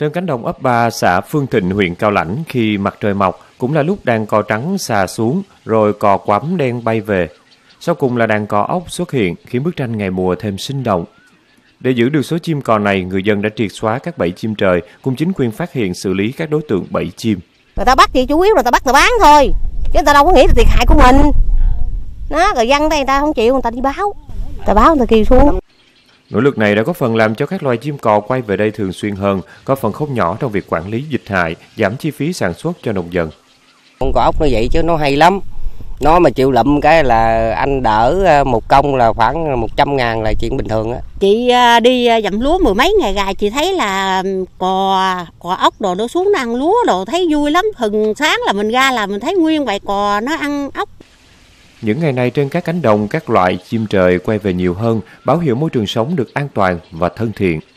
Trên cánh đồng ấp 3 xã Phương Thịnh, huyện Cao Lãnh, khi mặt trời mọc cũng là lúc đàn cò trắng xà xuống, rồi cò quắm đen bay về. Sau cùng là đàn cò ốc xuất hiện, khiến bức tranh ngày mùa thêm sinh động. Để giữ được số chim cò này, người dân đã triệt xóa các bẫy chim trời, cùng chính quyền phát hiện xử lý các đối tượng bẫy chim. Người ta bắt chỉ chủ yếu là ta bắt ta bán thôi, chứ người ta đâu có nghĩ là thiệt hại của mình. Đó, rồi dân đây người ta không chịu, người ta đi báo, người ta kêu xuống. Nỗ lực này đã có phần làm cho các loài chim cò quay về đây thường xuyên hơn, có phần không nhỏ trong việc quản lý dịch hại, giảm chi phí sản xuất cho nông dân. Con cò ốc nó vậy chứ nó hay lắm. Nó mà chịu lụm cái là anh đỡ một công là khoảng 100.000 là chuyện bình thường á. Chị đi dặm lúa mười mấy ngày gài, chị thấy là cò ốc đồ nó xuống nó ăn lúa đồ, thấy vui lắm. Hừng sáng là mình ra là mình thấy nguyên bầy cò nó ăn ốc. Những ngày này trên các cánh đồng, các loại chim trời quay về nhiều hơn, báo hiệu môi trường sống được an toàn và thân thiện.